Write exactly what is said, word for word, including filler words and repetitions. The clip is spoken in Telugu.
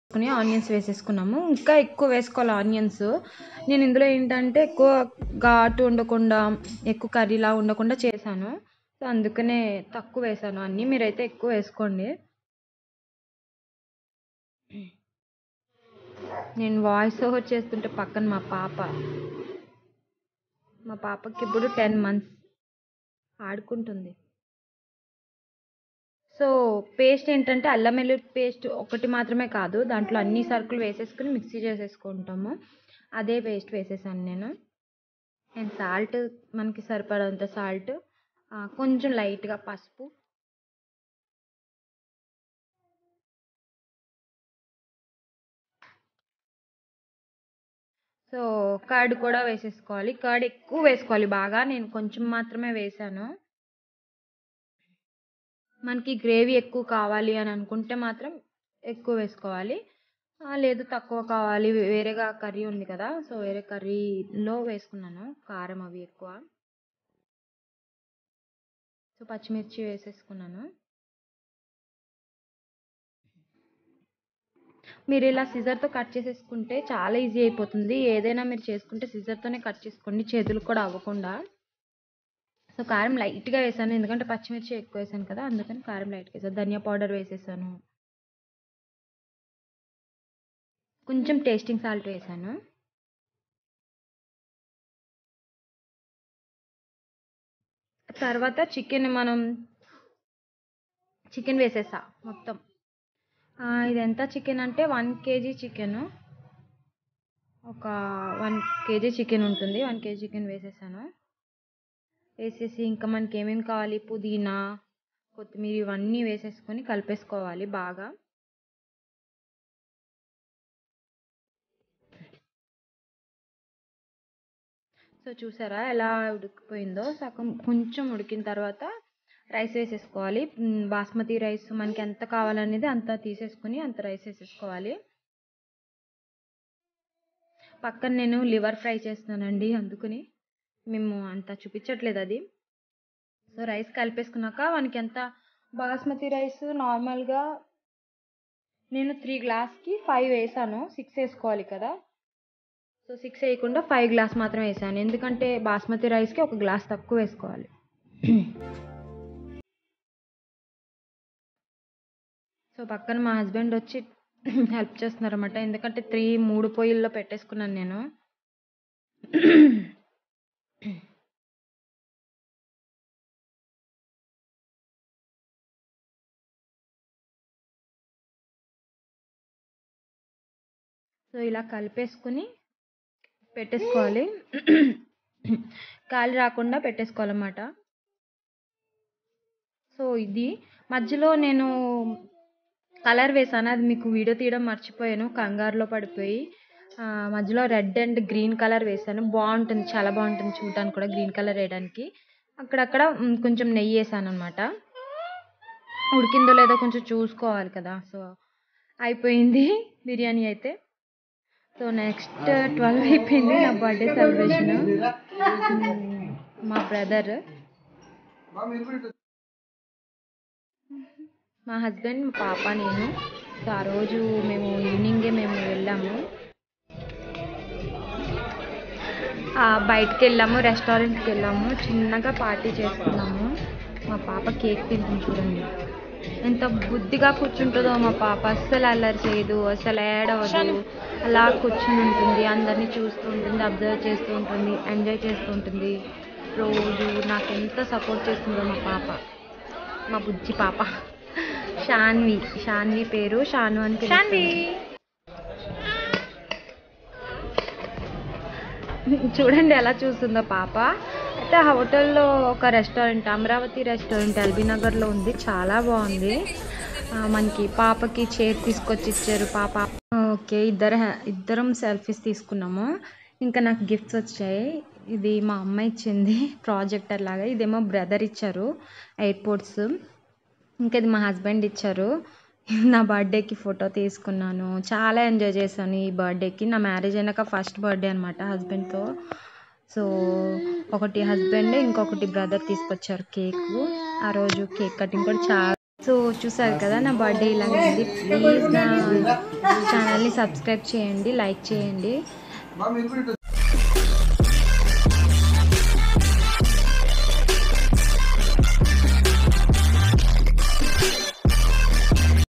వేసుకుని ఆనియన్స్ వేసేసుకున్నాము. ఇంకా ఎక్కువ వేసుకోవాలి ఆనియన్స్. నేను ఇందులో ఏంటంటే ఎక్కువ ఘాటు ఉండకుండా ఎక్కువ కర్రీలా ఉండకుండా చేశాను. సో అందుకనే తక్కువ వేసాను అన్నీ. మీరైతే ఎక్కువ వేసుకోండి. నేను వాయిస్ ఓవర్ చేస్తుంటే పక్కన మా పాప మా పాపకి ఇప్పుడు టెన్ మంత్స్ ఆడుకుంటుంది. సో పేస్ట్ ఏంటంటే అల్లం వెల్లుల్లి పేస్ట్ ఒకటి మాత్రమే కాదు, దాంట్లో అన్ని సరుకులు వేసేసుకుని మిక్సీ చేసేసుకుంటాము. అదే పేస్ట్ వేసేసాను నేను. అండ్ సాల్ట్ మనకి సరిపడంత సాల్ట్, కొంచెం లైట్గా పసుపు, సో కర్డ్ కూడా వేసేసుకోవాలి. కర్డ్ ఎక్కువ వేసుకోవాలి బాగా, నేను కొంచెం మాత్రమే వేసాను. మనకి గ్రేవీ ఎక్కువ కావాలి అని అనుకుంటే మాత్రం ఎక్కువ వేసుకోవాలి, లేదు తక్కువ కావాలి వేరేగా కర్రీ ఉంది కదా, సో వేరే కర్రీలో వేసుకున్నాను కారం అవి ఎక్కువ. సో పచ్చిమిర్చి వేసేసుకున్నాను. మీరు ఇలా సిజర్తో కట్ చేసేసుకుంటే చాలా ఈజీ అయిపోతుంది. ఏదైనా మీరు చేసుకుంటే సిజర్తోనే కట్ చేసుకోండి, చేతులు కూడా అవ్వకుండా. సో కారం లైట్గా వేసాను, ఎందుకంటే పచ్చిమిర్చి ఎక్కువ వేసాను కదా, అందుకని కారం లైట్గా వేసాను. ధనియా పౌడర్ వేసేసాను, కొంచెం టేస్టింగ్ సాల్ట్ వేసాను. తర్వాత చికెన్ మనం చికెన్ వేసేసా మొత్తం. ఇది ఎంత చికెన్ అంటే వన్ కేజీ చికెన్, ఒక వన్ కేజీ చికెన్ ఉంటుంది. వన్ కేజీ చికెన్ వేసేసాను. వేసేసి ఇంకా మనకి ఏమేమి కావాలి, పుదీనా, కొత్తిమీర ఇవన్నీ వేసేసుకొని కలిపేసుకోవాలి బాగా. సో చూసారా ఎలా ఉడికిపోయిందో. సగం కొంచెం ఉడికిన తర్వాత రైస్ వేసేసుకోవాలి. బాస్మతి రైస్ మనకి ఎంత కావాలనేది అంత తీసేసుకుని అంత రైస్ వేసేసుకోవాలి. పక్కన నేను లివర్ ఫ్రై చేస్తున్నానండి, అందుకని మేము అంత చూపించట్లేదు అది. సో రైస్ కలిపేసుకున్నాక మనకి ఎంత బాస్మతి రైస్ నార్మల్గా నేను త్రీ గ్లాస్కి ఫైవ్ వేసాను, సిక్స్ వేసుకోవాలి కదా. సో సిక్స్ వేయకుండా ఫైవ్ గ్లాస్ మాత్రం వేసాను, ఎందుకంటే బాస్మతి రైస్కి ఒక గ్లాస్ తక్కువ వేసుకోవాలి. సో పక్కన మా హస్బెండ్ వచ్చి హెల్ప్ చేస్తున్నారు అన్నమాట, ఎందుకంటే త్రీ మూడు పొయ్యిల్లో పెట్టేసుకున్నాను నేను. సో ఇలా కలిపేసుకుని పెట్టేసుకోవాలి, గాలి రాకుండా పెట్టేసుకోవాలన్నమాట. సో ఇది మధ్యలో నేను కలర్ వేసాను, అది మీకు వీడియో తీయడం మర్చిపోయాను కంగారులో పడిపోయి. మధ్యలో రెడ్ అండ్ గ్రీన్ కలర్ వేసాను, బాగుంటుంది, చాలా బాగుంటుంది చూడటానికి కూడా గ్రీన్ కలర్ వేయడానికి. అక్కడక్కడ కొంచెం నెయ్యి వేసాను అనమాట. ఉడికిందో లేదో కొంచెం చూసుకోవాలి కదా. సో అయిపోయింది బిర్యానీ అయితే. సో నెక్స్ట్ ట్వెల్వ్ అయిపోయింది, నా బర్త్డే సెలబ్రేషన్. మా బ్రదర్, మా హస్బెండ్, మా పాప, నేను. సో ఆ రోజు మేము ఈవినింగే మేము వెళ్ళాము, బయటకు వెళ్ళాము, రెస్టారెంట్కి వెళ్ళాము, చిన్నగా పార్టీ చేసుకున్నాము. మా పాప కేక్ తింటుంది చూడండి, ఎంత బుద్ధిగా కూర్చుంటుందో మా పాప. అస్సలు అల్లరి చేయదు, అసలు ఏడవదు, అలా కూర్చుని ఉంటుంది, అందరినీ చూస్తూ ఉంటుంది, అబ్జర్వ్ చేస్తూ ఉంటుంది, ఎంజాయ్ చేస్తూ ఉంటుంది. రోజు నాకు ఎంత సపోర్ట్ చేస్తుందో మా పాప, మా బుజ్జి పాప. షాన్వి, షాన్వి పేరు, షాను అని పిలుస్తాను. చూడండి ఎలా చూస్తుందో పాప. అయితే ఆ హోటల్లో ఒక రెస్టారెంట్, అమరావతి రెస్టారెంట్ ఎల్బీ నగర్లో ఉంది, చాలా బాగుంది. మనకి పాపకి చైర్ తీసుకొచ్చి ఇచ్చారు పాప. ఓకే, ఇద్దరు ఇద్దరం సెల్ఫీస్ తీసుకున్నాము. ఇంకా నాకు గిఫ్ట్స్ వచ్చాయి. ఇది మా అమ్మ ఇచ్చింది ప్రాజెక్టర్ లాగా, ఇదేమో బ్రదర్ ఇచ్చారు ఎయిర్పోర్ట్స్, ఇంకా ఇది మా హస్బెండ్ ఇచ్చారు. నా బర్త్డేకి ఫోటో తీసుకున్నాను, చాలా ఎంజాయ్ చేశాను ఈ బర్త్డేకి. నా మ్యారేజ్ అయినాక ఫస్ట్ బర్త్డే అనమాట హస్బెండ్తో. సో ఒకటి హస్బెండ్, ఇంకొకటి బ్రదర్ తీసుకొచ్చారు కేక్. ఆ రోజు కేక్ కటింగ్ కూడా చాలా సో చూసారు కదా నా బర్త్డే ఇలా ఉంది. ప్లీజ్ నా ఛానల్ని సబ్స్క్రైబ్ చేయండి, లైక్ చేయండి.